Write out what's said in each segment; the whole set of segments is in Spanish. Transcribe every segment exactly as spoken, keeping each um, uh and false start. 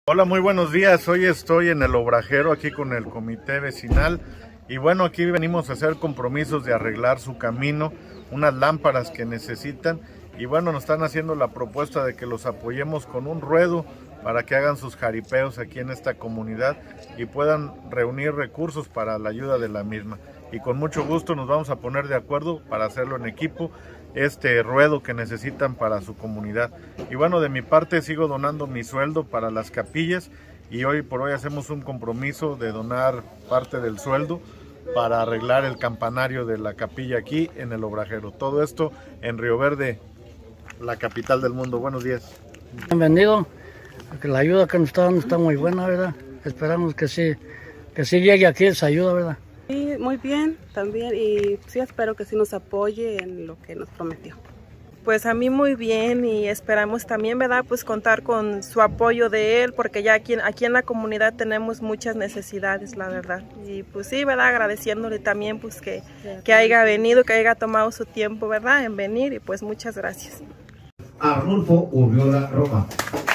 Hola, muy buenos días. Hoy estoy en el Obrajero aquí con el comité vecinal y bueno, aquí venimos a hacer compromisos de arreglar su camino, unas lámparas que necesitan y bueno, nos están haciendo la propuesta de que los apoyemos con un ruedo para que hagan sus jaripeos aquí en esta comunidad y puedan reunir recursos para la ayuda de la misma. Y con mucho gusto nos vamos a poner de acuerdo para hacerlo en equipo, este ruedo que necesitan para su comunidad. Y bueno, de mi parte sigo donando mi sueldo para las capillas y hoy por hoy hacemos un compromiso de donar parte del sueldo para arreglar el campanario de la capilla aquí en el Obrajero. Todo esto en Río Verde, la capital del mundo. Buenos días. Bienvenido, porque la ayuda que nos está dando está muy buena, ¿verdad? Esperamos que sí, que sí llegue aquí esa ayuda, ¿verdad? Sí, muy bien también, y sí espero que sí nos apoye en lo que nos prometió. Pues a mí muy bien, y esperamos también, ¿verdad?, pues contar con su apoyo de él, porque ya aquí, aquí en la comunidad tenemos muchas necesidades, la verdad. Y pues sí, ¿verdad?, agradeciéndole también pues que, que haya venido, que haya tomado su tiempo, ¿verdad?, en venir, y pues muchas gracias. Arnulfo Urriola Roma.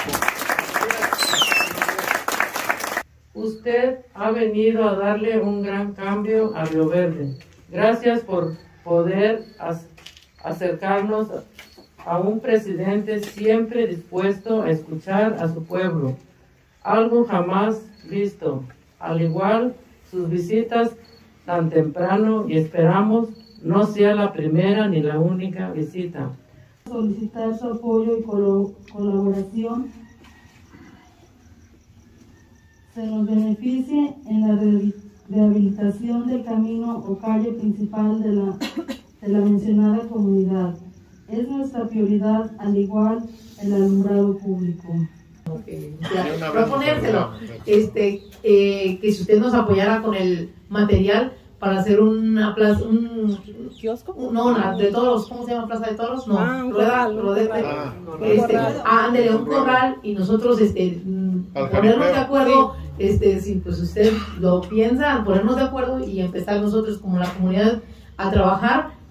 Usted ha venido a darle un gran cambio a Río Verde. Gracias por poder acercarnos a un presidente siempre dispuesto a escuchar a su pueblo, algo jamás visto. Al igual, sus visitas tan temprano, y esperamos no sea la primera ni la única visita. Solicitar su apoyo y colaboración se nos beneficie en la rehabilitación del camino o calle principal de la, de la mencionada comunidad. Es nuestra prioridad, al igual el alumbrado público. Okay. Ya, proponérselo, este, eh, que si usted nos apoyara con el material para hacer una plaza, un kiosco, un, no, una de toros, ¿cómo se llama? Plaza de toros, no, ah, un rueda, corral, rodete, ah, este, ah, ándele, un corral, y nosotros, este, ponernos de acuerdo, este, si pues usted lo piensa, ponernos de acuerdo y empezar nosotros como la comunidad a trabajar